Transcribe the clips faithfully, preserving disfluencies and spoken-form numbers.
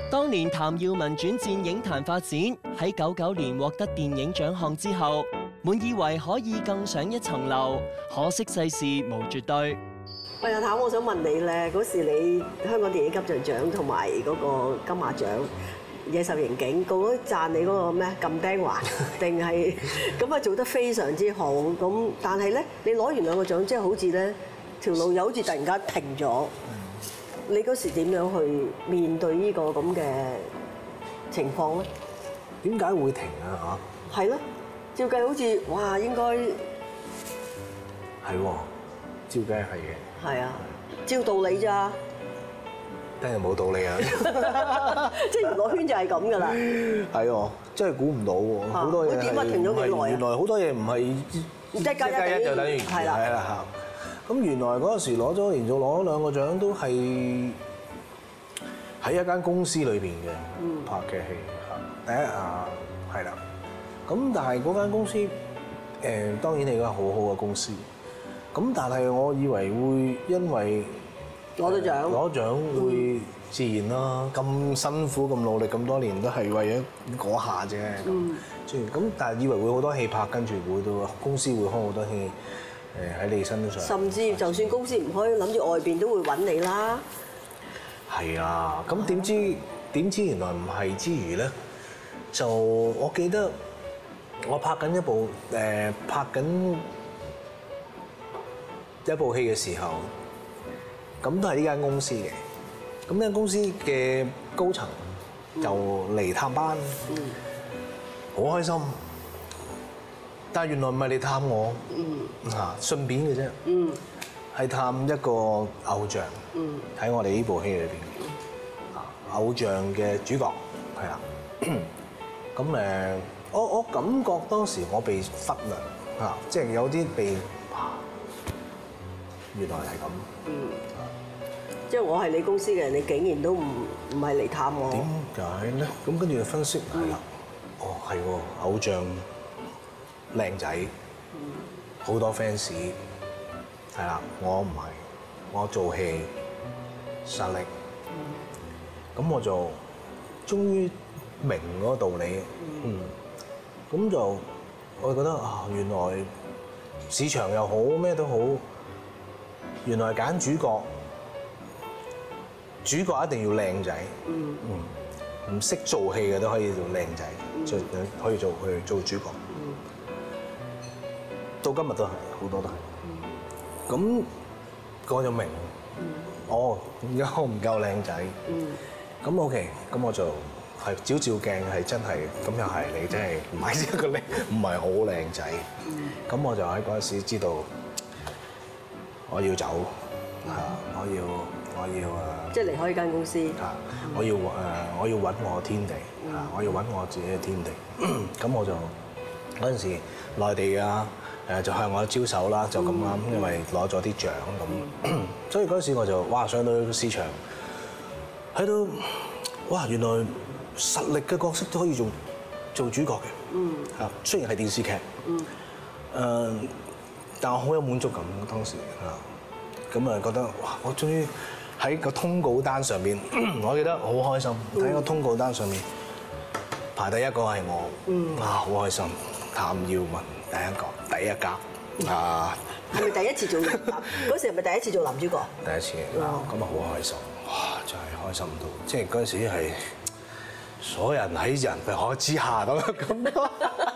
當年譚耀文轉戰影壇發展，喺九九年獲得電影獎項之後，滿以為可以更上一層樓，可惜世事無絕對。 喂，阿譚，我想問你咧，嗰時你香港電影金像獎同埋嗰個金馬獎《野獸刑警》，個個都讚你嗰個咩撳釘環，定係咁啊做得非常之好。咁但係咧，你攞完兩個獎，即係好似咧條路又好似突然間停咗。你嗰時點樣去面對呢個咁嘅情況咧？ 點解會停啊？ 嚇，係咯，照計好似哇，應該係喎，照計係嘅。 係啊，照道理咋？ 真係冇道理啊！ 即係娛樂圈就係咁㗎啦。 係喎，真係估唔到喎，好多嘢點解停咗幾耐啊？ 原來好多嘢唔係一加一就等於係啦， 係啦嚇。咁原來嗰陣時攞咗連續攞咗兩個獎，都係喺一間公司裏邊嘅拍嘅戲嚇。第一啊係啦，咁但係嗰間公司誒當然係一間好好嘅公司。咁但係我以為會因為攞到獎， 攞獎會自然啦。咁辛苦咁努力咁多年都係為咗嗰下啫。咁，咁但係以為會好多戲拍，跟住會到公司會開好多戲誒喺你身上。 甚至就算公司唔開，諗住外邊都會揾你啦。 係啊，咁點知點知原來唔係之餘咧，就我記得我拍緊一部誒拍緊一部戲嘅時候，咁都係呢間公司嘅。咁呢間公司嘅高層就嚟探班，好開心。但係原來唔係嚟探我，嚇順便嘅啫，係探一個偶像。喺我哋呢部戲裏邊，偶像嘅主角係啦。咁誒，我我感覺當時我被忽略嚇，即係有啲被。原來係咁，嗯， 即係我係你公司嘅人，你竟然都唔唔係嚟探我， 點解咧？咁跟住就分析係啦，哦係喎，偶像靚仔，好多 fans，係啦，我唔係，我做戲實力，咁我就終於明嗰個道理，嗯，咁就我覺得啊，原來市場又好，咩都好。原來揀主角，主角一定要靚仔，嗯，唔識做戲嘅都可以做靚仔，做可以做去做主角。到今日都係，好多都係。咁我就明，哦，而家我唔夠靚仔，咁 OK，咁我就係照照鏡係真係，咁又係你真係唔係一個靚，唔係好靚仔。咁我就喺嗰陣時知道。我要走，嚇！我要我要誒， 即係離開呢間公司。 嚇！我要誒，我要揾我天地，嚇！我要揾我自己嘅天地。咁我就嗰陣時內地啊誒就向我招手啦，就咁啱，因為攞咗啲獎咁，所以嗰陣時我就哇上到個市場，喺度哇原來實力嘅角色都可以做做主角嘅，嗯嚇，雖然係電視劇，嗯誒。但我好有滿足感當時嚇，咁啊覺得哇！我終於喺個通告單上面，我記得好開心。喺個通告單上面排第一個係我，啊好開心！譚耀文第一個，第一格啊！ 係咪第一次做？嗰時係咪第一次做男主角？ 第一次啊，咁啊好開心！哇！真係開心到，即係嗰陣時係所有人喺人海之下咁樣咁。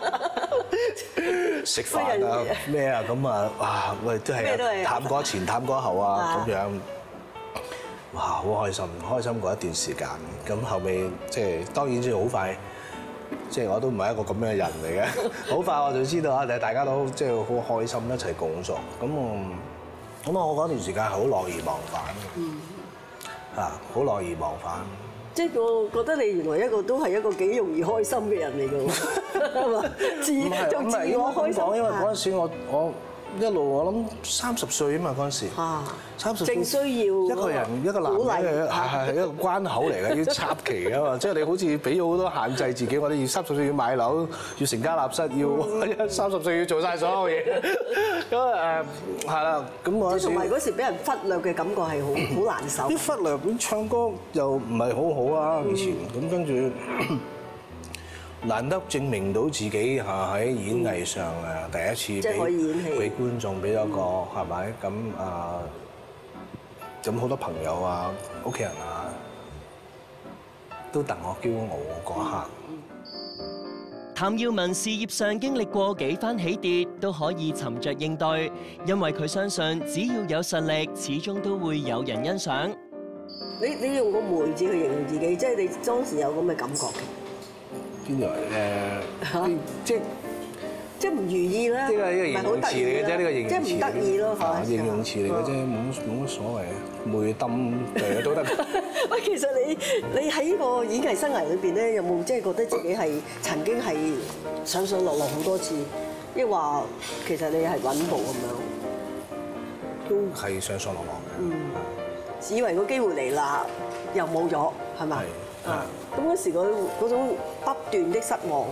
食飯啊咩啊咁啊哇喂都係探過前探過後啊咁樣，哇好開心開心過一段時間。咁後尾即係當然即係好快，即係我都唔係一個咁樣嘅人嚟嘅。好快我就知道啊，大家都即係好開心一齊工作。咁我咁啊我嗰段時間係好樂而忘返嘅，嚇好樂而忘返。 即係我覺得你原來一個都係一個幾容易開心嘅人嚟㗎喎，係嘛？自就自我開心。 因為嗰陣時我我一路我諗三十歲啊嘛嗰陣時，三十歲正需要一個人一個男人係係一個關口嚟嘅，要插旗啊嘛，即係你好似俾咗好多限制自己，我哋要三十歲要買樓，要成家立室，要三十歲要做晒所有嘢。咁誒係啦，咁我同埋嗰時俾人忽略嘅感覺係好好難受。 啲忽略，咁唱歌又唔係好好啊，以前咁跟住。難得證明到自己嚇喺演藝上誒第一次俾俾觀眾俾咗個係咪咁啊？咁好多朋友啊、屋企人啊都戥我驕傲嗰一刻。 譚耀文事業上經歷過幾番起跌，都可以沉着應對，因為佢相信只要有實力，始終都會有人欣賞。 你你用個梅字去形容自己，即係你當時有咁嘅感覺嘅。 邊度誒？即即係唔如意啦， 呢個係一個形容詞嚟嘅啫，呢個形容詞即係唔得意咯，係形容詞嚟嘅啫，冇冇乜所謂啊，梅冧誒都得。 喂，其實你你喺呢個演藝生涯裏邊咧，有冇即係覺得自己係曾經係上上落落好多次，抑或其實你係穩步咁樣？ 都係上上落落嘅。 嗯。以為個機會嚟啦，又冇咗，係咪？ 係。 啊。咁嗰時嗰嗰種不斷的失望。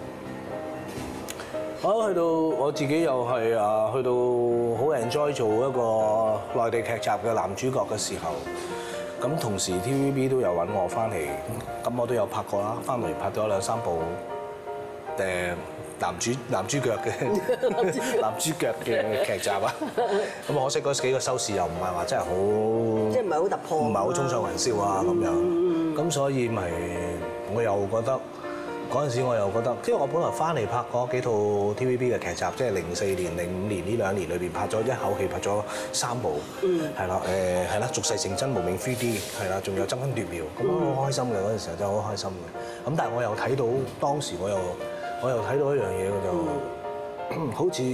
我去到我自己又係啊，去到好 enjoy 做一個內地劇集嘅男主角嘅時候，咁同時 T V B 都有揾我翻嚟，咁我都有拍過啦，翻嚟拍咗兩三部誒男主男主角嘅男主角嘅劇集啊，咁可惜嗰幾個收視又唔係話真係好， 即係唔係好突破， 唔係好衝上雲霄啊咁樣，咁所以咪我又覺得。嗰陣時我又覺得，即係我本來翻嚟拍嗰幾套 T V B 嘅劇集，即係零四年、零五年呢兩年裏邊拍咗一口氣拍咗三部，係啦，誒係啦，俗世成真、無名 three D， 係啦，仲有爭分奪秒，咁我好開心嘅嗰陣時候真係好開心嘅。咁但係我又睇到當時我又我又睇到一樣嘢，我就好似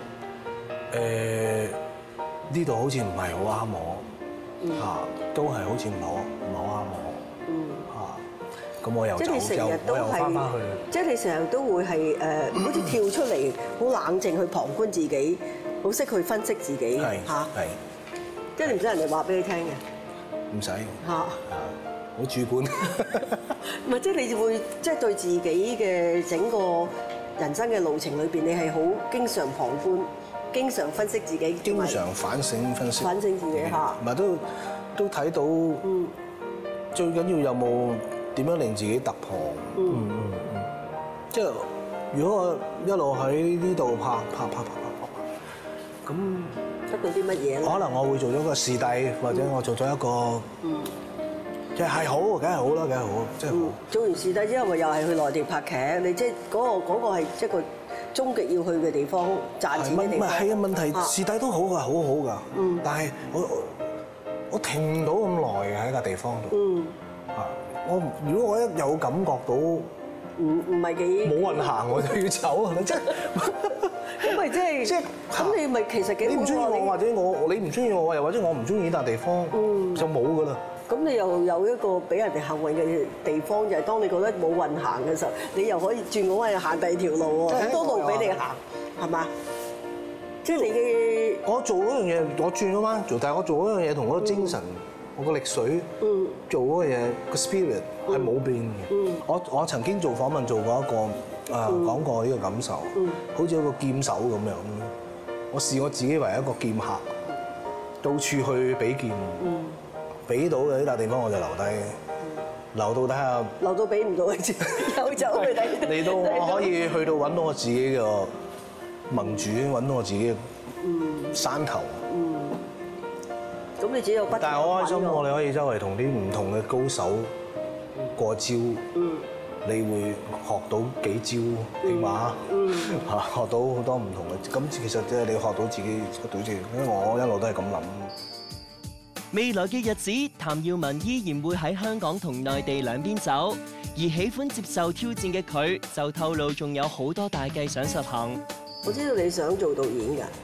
誒呢度好似唔係好啱我嚇，都係好似唔係好唔係好啱我。咁我又走又我又翻返去， 即係你成日都會係誒，好似跳出嚟，好冷靜去旁觀自己，好識去分析自己嚇。係，即係你唔使人哋話俾你聽嘅。 唔使嚇， 好主觀。 唔係，即係你會即係對自己嘅整個人生嘅路程裏邊，你係好經常旁觀，經常分析自己， 經常反省分析， 反省自己嚇。 唔係都都睇到，嗯，最緊要有冇？點樣令自己突破？嗯嗯嗯，即係如果我一路喺呢度拍拍拍拍拍拍，咁得到啲乜嘢咧？ 可能我會做咗個視帝，或者我做咗一個，嗯，即係係好，梗係好啦，梗係好，即係好。 做完視帝之後，咪又係去內地拍劇，你即係嗰個嗰個係一個終極要去嘅地方，賺錢嘅地方。唔係係啊，問題視帝都好㗎，好好㗎。嗯。但係我我停唔到咁耐嘅喺個地方度。嗯。啊！我如果我一有感覺到唔唔係幾冇人行，我就要走啊！即係咁咪即係即係咁你咪其實幾你唔中意我，或者我你唔中意我，又或者我唔中意呢笪地方，就冇㗎啦。咁你又有一個俾人哋幸運嘅地方，就係當你覺得冇運行嘅時候，你又可以轉嗰位行第二條路喎，好多路俾你行，係嘛？即係你嘅我做嗰樣嘢，我轉咗彎做，但係我做嗰樣嘢同嗰個精神。我個力水做嗰個嘢個 spirit 係冇變嘅。我我曾經做訪問做過一個啊講過呢個感受，好似一個劍手咁樣。我視我自己為一個劍客，到處去比劍，比到嘅呢笪地方我就留低，留到睇下，留到比唔到嘅啫，又走去睇。嚟到我可以去到揾到我自己嘅盟主，揾到我自己嘅山頭。咁你自己有不？但係好開心，我哋可以周圍同啲唔同嘅高手過招，嗯，你會學到幾招，起碼嚇學到好多唔同嘅。咁其實即係你學到自己出到自己，因為我一路都係咁諗。 未來嘅日子，譚耀文依然會喺香港同內地兩邊走，而喜歡接受挑戰嘅佢就透露仲有好多大計想實行。我知道你想做導演㗎。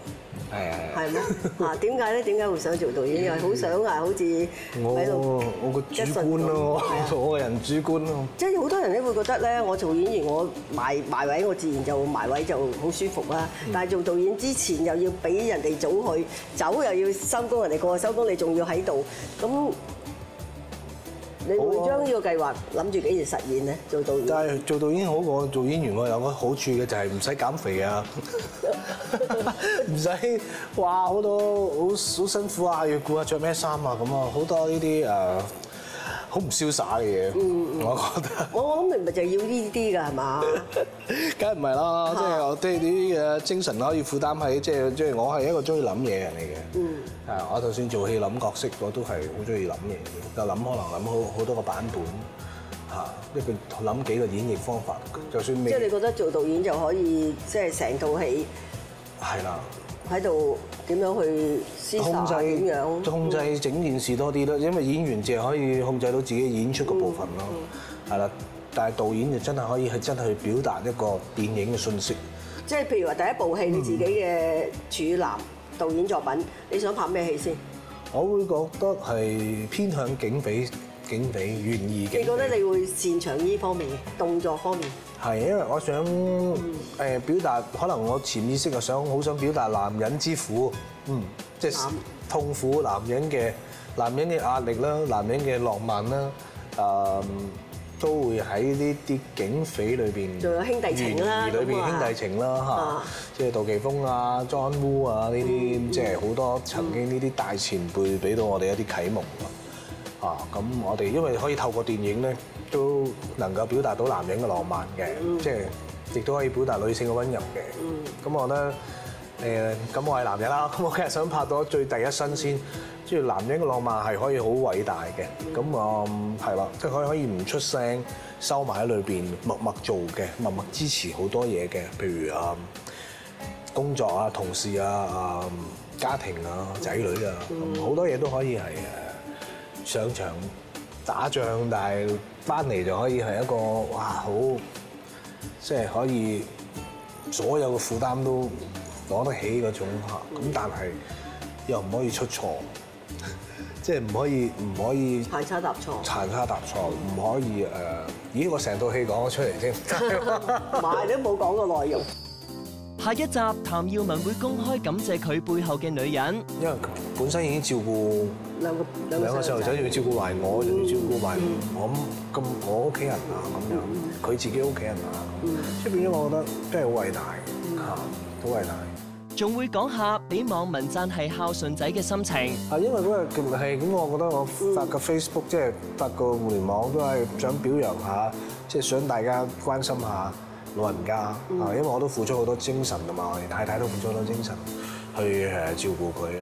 係係係咩？啊，點解咧？點解會想做導演？因為好想啊，好似喺度我我個主觀咯，我個人主觀咯。 即係好多人咧會覺得咧，我做演員我埋埋位，我自然就埋位就好舒服啦。但係做導演之前又要俾人哋早去，走又要收工，人哋過收工，你仲要喺度咁。你會將呢個計劃諗住幾時實現咧？做導演， 但係做導演好過做演員喎，有個好處嘅就係唔使減肥啊，唔使哇好多好好辛苦啊，要顧下着咩衫啊咁啊，好多呢啲誒好唔瀟灑嘅嘢，我覺得。 我我諗明咪就係要呢啲㗎係嘛？ 梗係唔係啦，即係我即係啲嘅精神可以負擔喺，即係即係我係一個中意諗嘢嘅人嚟嘅。嗯。係，我就算做戲諗角色，我都係好中意諗嘢嘅，就諗可能諗好好多個版本嚇，一個諗幾個演繹方法，就算未。 即係你覺得做導演就可以即係成套戲係啦。 喺度點樣去思考點樣？ 控制整件事多啲啦，因為演員淨係可以控制到自己演出嘅部分咯，係啦。但係導演就真係可以係真係去表達一個電影嘅訊息。 即係譬如話第一部戲你自己嘅處男導演作品，你想拍咩戲先？ 我會覺得係偏向警匪、警匪、懸疑嘅。 你覺得你會擅長呢方面嘅動作方面？ 係，因為我想誒表達，可能我潛意識又想好想表達男人之苦，嗯，即係痛苦男人嘅男人嘅壓力啦，男人嘅浪漫啦，誒都會喺呢啲警匪裏邊， 仲有兄弟情啦， 懸疑裏邊兄弟情啦嚇，即係杜琪峯啊、John Woo 啊呢啲，即係好多曾經呢啲大前輩俾到我哋一啲啟蒙啊，咁我哋因為可以透過電影咧，都能夠表達到男人嘅浪漫嘅，即係亦都可以表達女性嘅溫柔嘅。咁我覺得誒，咁我係男人啦，咁我梗係想拍到最第一身先，即係男人嘅浪漫係可以好偉大嘅。咁啊係啦，即係可以可以唔出聲，收埋喺裏邊，默默做嘅，默默支持好多嘢嘅，譬如啊工作啊、同事啊、啊家庭啊、仔女啊，好多嘢都可以係誒。上場打仗，但係翻嚟就可以係一個哇好，即係可以所有嘅負擔都攞得起嗰種嚇。咁但係又唔可以出錯，即係唔可以唔可以行差踏錯， 行差踏錯，唔可以誒。咦！我成套戲講咗出嚟添， 唔係你都冇講過內容。 下一集譚耀文會公開感謝佢背後嘅女人， 因為本身已經照顧兩個兩個細路仔，仲要照顧埋我，仲要照顧埋我咁我屋企人啊咁樣，佢自己屋企人啊，即係變咗我覺得真係好偉大嚇，好偉大。 仲會講下俾網民讚係孝順仔嘅心情。 啊，因為嗰日係咁，我覺得我發個 Facebook 即係發個互聯網都係想表揚下，即係想大家關心下老人家啊，因為我都付出好多精神㗎嘛，我哋太太都付出好多精神去誒照顧佢。